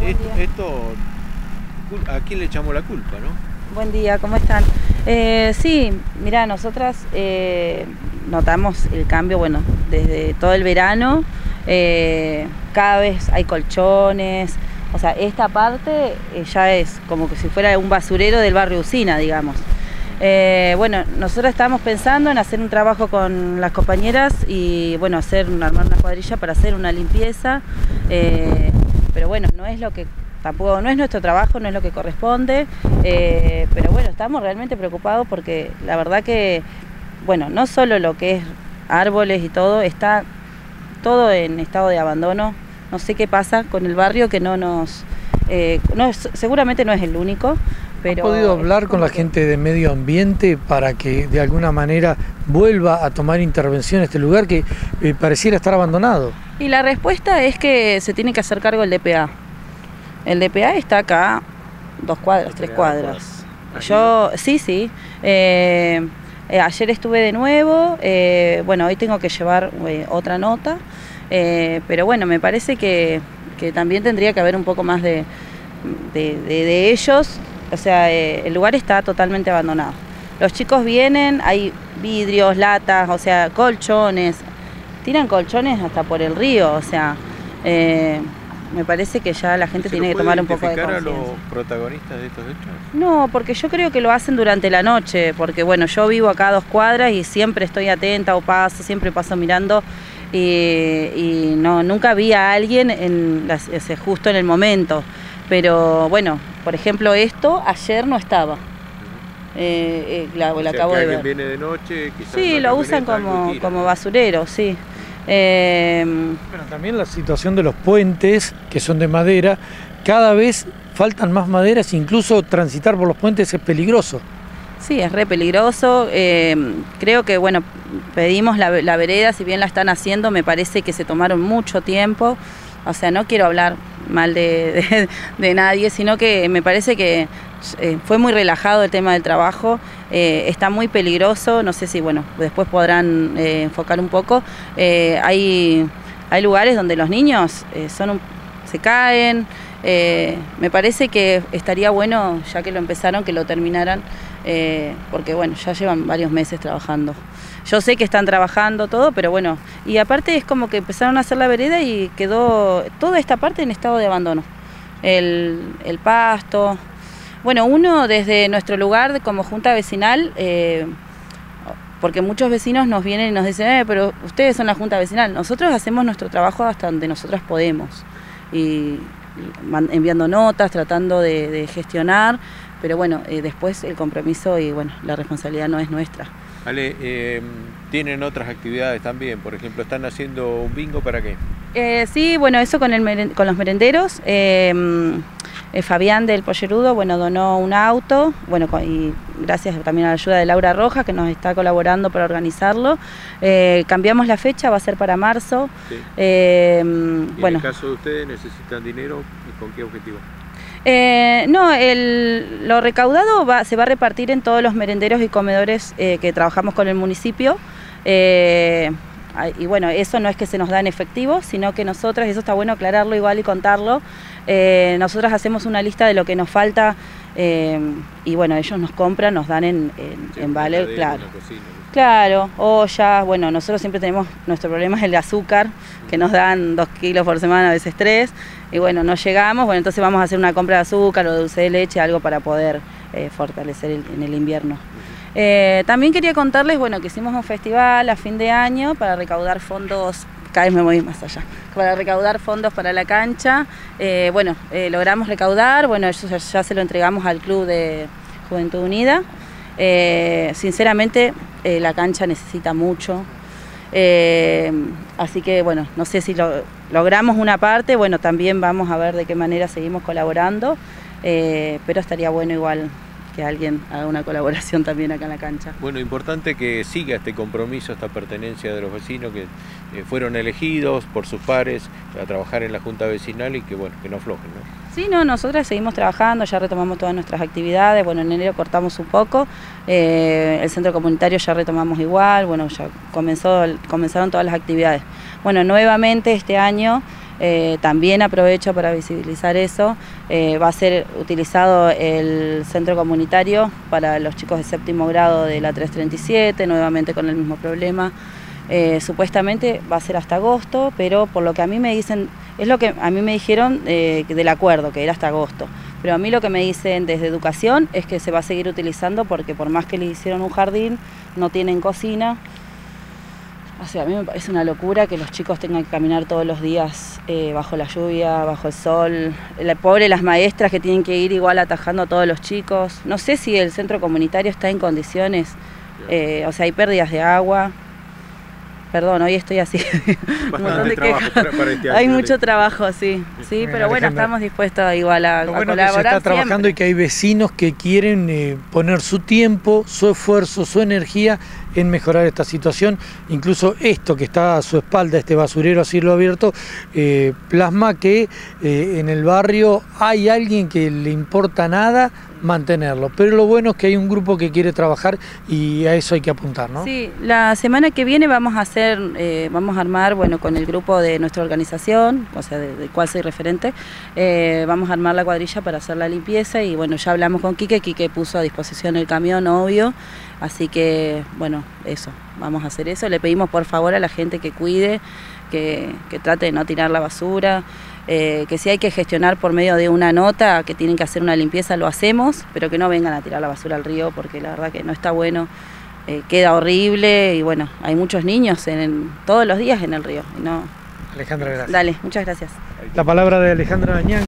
buen día. Esto, ¿a quién le echamos la culpa, no? Buen día, ¿cómo están? Sí, mira, nosotras notamos el cambio, bueno, desde todo el verano, cada vez hay colchones, o sea, esta parte ya es como que si fuera un basurero del barrio Usina, digamos. Bueno, nosotros estábamos pensando en hacer un trabajo con las compañeras y, bueno, armar una cuadrilla para hacer una limpieza, pero bueno, no es lo que... Tampoco, no es nuestro trabajo, no es lo que corresponde, pero bueno, estamos realmente preocupados porque la verdad que, bueno, no solo lo que es árboles y todo, está todo en estado de abandono. No sé qué pasa con el barrio, que seguramente no es el único. Pero ¿has podido hablar con la gente de medio ambiente para que de alguna manera vuelva a tomar intervención en este lugar que pareciera estar abandonado? Y la respuesta es que se tiene que hacer cargo el DPA. El DPA está acá 2 cuadras, 3 cuadras. Sí. Ayer estuve de nuevo, bueno, hoy tengo que llevar otra nota, pero bueno, me parece que también tendría que haber un poco más de ellos. O sea, el lugar está totalmente abandonado. Los chicos vienen, hay vidrios, latas, o sea, colchones. Tiran colchones hasta por el río, o sea... me parece que ya la gente tiene que tomar un poco de conciencia. ¿Se puede identificar a los protagonistas de estos hechos? No, porque yo creo que lo hacen durante la noche, porque bueno, yo vivo acá a 2 cuadras y siempre estoy atenta siempre paso mirando y nunca vi a alguien justo en el momento. Pero bueno, por ejemplo esto ayer no estaba. Lo acabo de ver. Viene de noche, quizás sí, lo usan como basurero, sí. Bueno, también la situación de los puentes, que son de madera, cada vez faltan más maderas, incluso transitar por los puentes es peligroso. Sí, es re peligroso. Creo que, bueno, pedimos la vereda, si bien la están haciendo, me parece que se tomaron mucho tiempo. O sea, no quiero hablar mal de nadie, sino que me parece que fue muy relajado el tema del trabajo, está muy peligroso, no sé si, bueno, después podrán enfocar un poco. Hay lugares donde los niños se caen, me parece que estaría bueno, ya que lo empezaron, que lo terminaran, porque bueno, ya llevan varios meses trabajando. Yo sé que están trabajando todo, pero bueno, y aparte es como que empezaron a hacer la vereda y quedó toda esta parte en estado de abandono. El pasto. Bueno, uno desde nuestro lugar como junta vecinal, porque muchos vecinos nos vienen y nos dicen, pero ustedes son la junta vecinal. Nosotros hacemos nuestro trabajo hasta donde nosotros podemos, y enviando notas, tratando de gestionar, pero bueno, después el compromiso y bueno, la responsabilidad no es nuestra. Ale, ¿tienen otras actividades también? Por ejemplo, ¿están haciendo un bingo para qué? Sí, bueno, eso con los merenderos. Fabián del Pollerudo, bueno, donó un auto, bueno, y gracias también a la ayuda de Laura Rojas, que nos está colaborando para organizarlo. Cambiamos la fecha, va a ser para marzo. Sí. Bueno. En el caso de ustedes, ¿necesitan dinero? ¿Y con qué objetivo? No, lo recaudado se va a repartir en todos los merenderos y comedores que trabajamos con el municipio. Y bueno, eso no es que se nos da en efectivo, sino que nosotras, eso está bueno aclararlo igual y contarlo, nosotras hacemos una lista de lo que nos falta y bueno, ellos nos compran, nos dan en vale, claro. Claro, ollas, bueno, nosotros siempre tenemos, nuestro problema es el de azúcar, que nos dan 2 kilos por semana, a veces 3, y bueno, no llegamos, bueno, entonces vamos a hacer una compra de azúcar o de dulce de leche, algo para poder fortalecer en el invierno. También quería contarles, bueno, que hicimos un festival a fin de año para recaudar fondos, cada vez me voy más allá, para recaudar fondos para la cancha. Bueno, logramos recaudar, bueno, eso ya se lo entregamos al Club de Juventud Unida. Sinceramente, la cancha necesita mucho, así que bueno, no sé si logramos una parte, bueno, también vamos a ver de qué manera seguimos colaborando, pero estaría bueno igual que alguien haga una colaboración también acá en la cancha. Bueno, importante que siga este compromiso, esta pertenencia de los vecinos que fueron elegidos por sus pares a trabajar en la junta vecinal y que bueno, que no aflojen, ¿no? Sí, no, nosotras seguimos trabajando, ya retomamos todas nuestras actividades, bueno, en enero cortamos un poco, el centro comunitario ya retomamos igual, bueno, ya comenzaron todas las actividades. Bueno, nuevamente este año también aprovecho para visibilizar eso. Va a ser utilizado el centro comunitario para los chicos de séptimo grado de la 337, nuevamente con el mismo problema. Supuestamente va a ser hasta agosto, pero por lo que a mí me dicen, es lo que a mí me dijeron del acuerdo, que era hasta agosto. Pero a mí lo que me dicen desde educación es que se va a seguir utilizando porque por más que le hicieron un jardín, no tienen cocina. O sea, a mí me parece una locura que los chicos tengan que caminar todos los días bajo la lluvia, bajo el sol. Pobre las maestras que tienen que ir igual atajando a todos los chicos. No sé si el centro comunitario está en condiciones, o sea, hay pérdidas de agua. Perdón, hoy estoy así, un montón de quejas. Para este año, hay mucho trabajo, sí, pero bueno, estamos dispuestos igual a colaborar. Que se está trabajando y que hay vecinos que quieren poner su tiempo, su esfuerzo, su energía en mejorar esta situación. Incluso esto que está a su espalda, este basurero a cielo abierto, plasma que en el barrio hay alguien que le importa nada mantenerlo, pero lo bueno es que hay un grupo que quiere trabajar y a eso hay que apuntar, ¿no? Sí, la semana que viene vamos a armar, bueno, con el grupo de nuestra organización, o sea, del cual soy referente, vamos a armar la cuadrilla para hacer la limpieza y bueno, ya hablamos con Quique puso a disposición el camión, obvio, así que bueno, eso, vamos a hacer eso, le pedimos por favor a la gente que cuide, que trate de no tirar la basura, que si hay que gestionar por medio de una nota, que tienen que hacer una limpieza, lo hacemos, pero que no vengan a tirar la basura al río, porque la verdad que no está bueno, queda horrible y bueno, hay muchos niños todos los días en el río. Y no... Alejandra, gracias. Dale, muchas gracias. La palabra de Alejandra Dañán.